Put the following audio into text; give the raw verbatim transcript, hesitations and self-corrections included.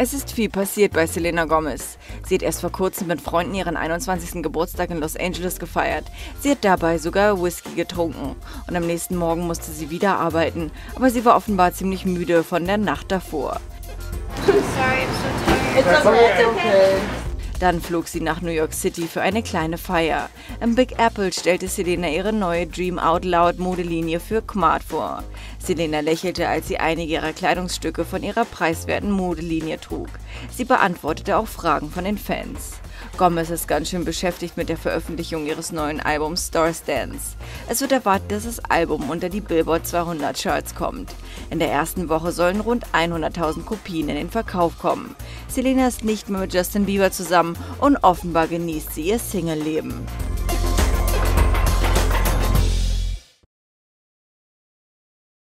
Es ist viel passiert bei Selena Gomez. Sie hat erst vor kurzem mit Freunden ihren einundzwanzigsten Geburtstag in Los Angeles gefeiert. Sie hat dabei sogar Whisky getrunken. Und am nächsten Morgen musste sie wieder arbeiten. Aber sie war offenbar ziemlich müde von der Nacht davor. I'm sorry, I'm so tired. It's okay, it's okay. Dann flog sie nach New York City für eine kleine Feier. Im Big Apple stellte Selena ihre neue Dream Out Loud Modelinie für Kmart vor. Selena lächelte, als sie einige ihrer Kleidungsstücke von ihrer preiswerten Modelinie trug. Sie beantwortete auch Fragen von den Fans. Gomez ist ganz schön beschäftigt mit der Veröffentlichung ihres neuen Albums Stars Dance. Es wird erwartet, dass das Album unter die Billboard zweihundert Charts kommt. In der ersten Woche sollen rund hunderttausend Kopien in den Verkauf kommen. Selena ist nicht mehr mit Justin Bieber zusammen und offenbar genießt sie ihr Single-Leben.